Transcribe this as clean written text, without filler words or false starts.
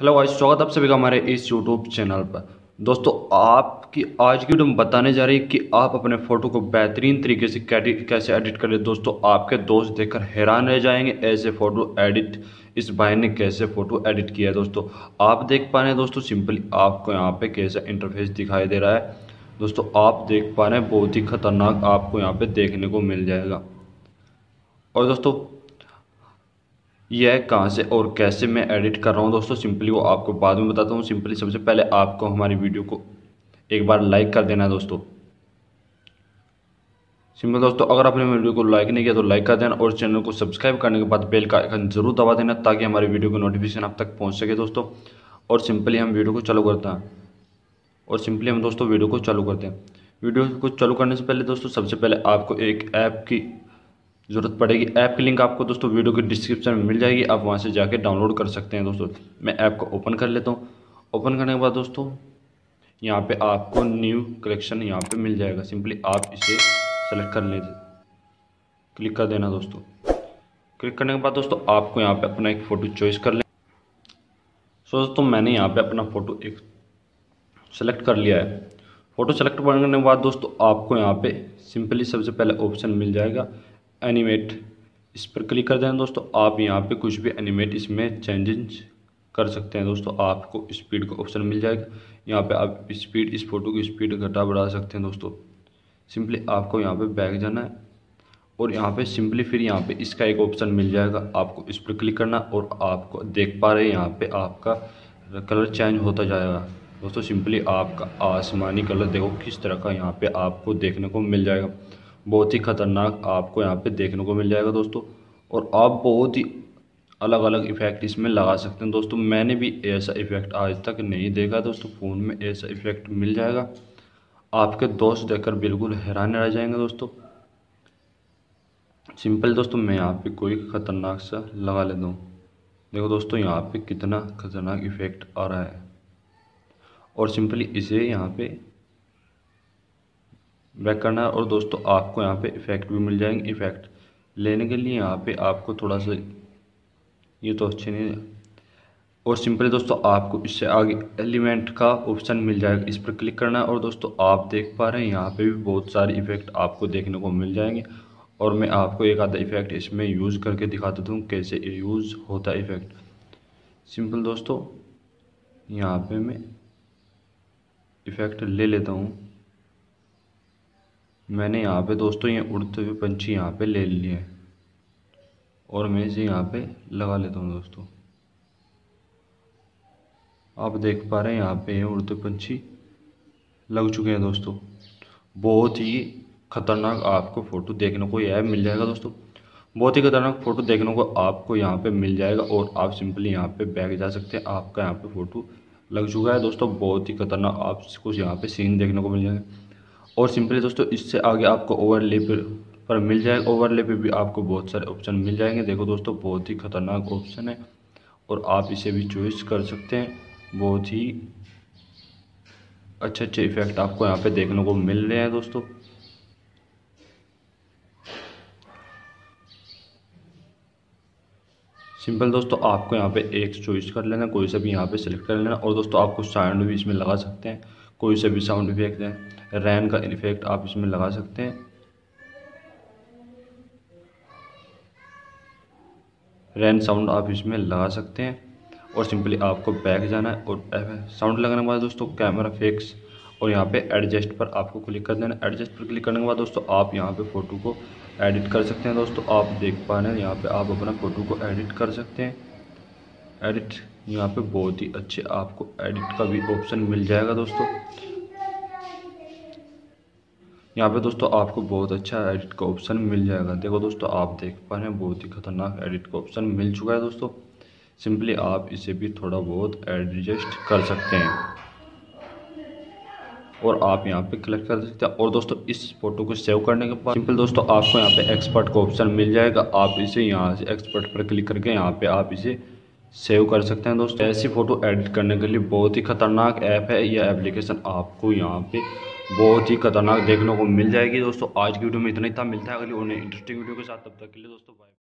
Hello guys, स्वागत है आप सभी का हमारे इस यूट्यूब चैनल पर। दोस्तों, आपकी आज की वीडियो में बताने जा रही है कि आप अपने फ़ोटो को बेहतरीन तरीके से कैसे एडिट करें। दोस्तों, आपके दोस्त देखकर हैरान रह जाएंगे ऐसे फ़ोटो एडिट इस भाई ने कैसे फ़ोटो एडिट किया है। दोस्तों, आप देख पा रहे हैं दोस्तों, सिंपली आपको यहाँ पे कैसा इंटरफेस दिखाई दे रहा है। दोस्तों, आप देख पा रहे हैं, बहुत ही खतरनाक आपको यहाँ पे देखने को मिल जाएगा। और दोस्तों, यह कहाँ से और कैसे मैं एडिट कर रहा हूँ दोस्तों, सिंपली वो आपको बाद में बताता हूँ। सिंपली सबसे पहले आपको हमारी वीडियो को एक बार लाइक कर देना है दोस्तों। सिंपल दोस्तों, अगर आपने वीडियो को लाइक नहीं किया तो लाइक कर देना और चैनल को सब्सक्राइब करने के बाद बेल का आइकन जरूर दबा देना ताकि हमारी वीडियो का नोटिफिकेशन आप तक पहुँच सके दोस्तों। और सिंपली हम वीडियो को चालू करते हैं वीडियो को चालू करते हैं। वीडियो को चालू करने से पहले दोस्तों, सबसे पहले आपको एक ऐप की ज़रूरत पड़ेगी। ऐप की लिंक आपको दोस्तों वीडियो के डिस्क्रिप्शन में मिल जाएगी, आप वहां से जाके डाउनलोड कर सकते हैं दोस्तों। मैं ऐप को ओपन कर लेता हूं। ओपन करने के बाद दोस्तों, यहां पे आपको न्यू कलेक्शन यहां पे मिल जाएगा। सिंपली आप इसे सेलेक्ट कर लें, क्लिक कर देना दोस्तों। क्लिक करने के बाद दोस्तों, आपको यहाँ पे अपना एक फ़ोटो चॉइस कर लें। सो दोस्तों, मैंने यहाँ पे अपना फ़ोटो एक सेलेक्ट कर लिया है। फ़ोटो सेलेक्ट करने के बाद दोस्तों, आपको यहाँ पे सिंपली सबसे पहले ऑप्शन मिल जाएगा एनिमेट। इस पर क्लिक कर देना दोस्तों। आप यहाँ पे कुछ भी एनिमेट इसमें चेंजेस कर सकते हैं दोस्तों। आपको स्पीड का ऑप्शन मिल जाएगा, यहाँ पे आप स्पीड, इस फोटो की स्पीड घटा बढ़ा सकते हैं दोस्तों। सिंपली आपको यहाँ पे बैक जाना है और यहाँ पे सिंपली फिर यहाँ पे इसका एक ऑप्शन मिल जाएगा, आपको इस पर क्लिक करना और आपको देख पा रहे हैं यहाँ पे आपका कलर चेंज होता जाएगा दोस्तों। सिंपली आपका आसमानी कलर देखो किस तरह का यहाँ पे आपको देखने को मिल जाएगा। बहुत ही खतरनाक आपको यहाँ पे देखने को मिल जाएगा दोस्तों। और आप बहुत ही अलग अलग इफ़ेक्ट इसमें लगा सकते हैं दोस्तों। मैंने भी ऐसा इफ़ेक्ट आज तक नहीं देखा दोस्तों। फ़ोन में ऐसा इफ़ेक्ट मिल जाएगा, आपके दोस्त देखकर बिल्कुल हैरान रह जाएंगे दोस्तों। सिंपल दोस्तों, मैं यहाँ पे कोई ख़तरनाक सा लगा लेता हूँ। देखो दोस्तों, यहाँ पे कितना खतरनाक इफ़ेक्ट आ रहा है। और सिंपली इसे यहाँ पे बैक करना है और दोस्तों, आपको यहाँ पे इफ़ेक्ट भी मिल जाएंगे। इफ़ेक्ट लेने के लिए यहाँ पे आपको थोड़ा सा, ये तो अच्छे नहीं है। और सिंपली दोस्तों, आपको इससे आगे एलिमेंट का ऑप्शन मिल जाएगा, इस पर क्लिक करना है। और दोस्तों, आप देख पा रहे हैं यहाँ पे भी बहुत सारे इफ़ेक्ट आपको देखने को मिल जाएंगे। और मैं आपको एक आधा इफ़ेक्ट इसमें यूज़ करके दिखा देता हूँ कैसे यूज़ होता है इफ़ेक्ट। सिंपल दोस्तों, यहाँ पे मैं इफ़ेक्ट ले लेता हूँ। मैंने यहाँ पे दोस्तों ये उड़ते हुए पंछी यहाँ पे ले लिए हैं और मैं इसे यहाँ पे लगा लेता हूँ दोस्तों। आप देख पा रहे हैं यहाँ पे ये उड़ते पंछी लग चुके हैं दोस्तों। बहुत ही खतरनाक आपको फ़ोटो देखने को यह मिल जाएगा दोस्तों। बहुत ही खतरनाक फ़ोटो देखने को आपको यहाँ पे मिल जाएगा और आप सिंपली यहाँ पे बैक जा सकते हैं। आपका यहाँ पे फ़ोटो लग चुका है दोस्तों। बहुत ही खतरनाक आपको यहाँ पे सीन देखने को मिल जाएगा। और सिंपली दोस्तों, इससे आगे आपको ओवरले पर मिल जाएगा। ओवरले पे भी आपको बहुत सारे ऑप्शन मिल जाएंगे। देखो दोस्तों, बहुत ही खतरनाक ऑप्शन है और आप इसे भी चॉइस कर सकते हैं। बहुत ही अच्छे अच्छे इफ़ेक्ट आपको यहाँ पे देखने को मिल रहे हैं दोस्तों। सिंपल दोस्तों, आपको यहाँ पे एक चॉइस कर लेना, कोई सा भी यहाँ पे सिलेक्ट कर लेना। और दोस्तों, आपको साउंड भी इसमें लगा सकते हैं, कोई सा भी साउंड इफेक्ट है। रैन का इफेक्ट आप इसमें लगा सकते हैं, रैन साउंड आप इसमें लगा सकते हैं। और सिंपली आपको बैक जाना है और साउंड लगाने के बाद दोस्तों, कैमरा फिक्स और यहाँ पे एडजस्ट पर आपको क्लिक कर देना। एडजस्ट पर क्लिक करने के बाद दोस्तों, आप यहाँ पे फ़ोटो को एडिट कर सकते हैं दोस्तों। आप देख पा रहे हैं यहाँ पे आप अपना फ़ोटो को एडिट कर सकते हैं। एडिट यहाँ पे बहुत ही अच्छे आपको एडिट का भी ऑप्शन मिल जाएगा दोस्तों। यहाँ पे दोस्तों, आपको बहुत अच्छा एडिट का ऑप्शन मिल जाएगा। देखो दोस्तों, आप देख पा रहे हैं बहुत ही खतरनाक एडिट का ऑप्शन मिल चुका है दोस्तों। सिंपली आप इसे भी थोड़ा बहुत एडजस्ट कर सकते हैं और आप यहाँ पे क्लिक कर सकते हैं। और दोस्तों, इस फोटो को सेव करने के बाद सिंपल दोस्तों, आपको यहाँ पे एक्सपर्ट का ऑप्शन मिल जाएगा। आप इसे यहाँ से एक्सपर्ट पर क्लिक करके यहाँ पे आप इसे सेव कर सकते हैं दोस्तों। ऐसी फ़ोटो एडिट करने के लिए बहुत ही खतरनाक ऐप है यह एप्लीकेशन। आपको यहाँ पे बहुत ही खतरनाक देखने को मिल जाएगी दोस्तों। आज की वीडियो में इतना ही था, मिलता है अगली और इंटरेस्टिंग वीडियो के साथ। तब तक के लिए दोस्तों, बाय।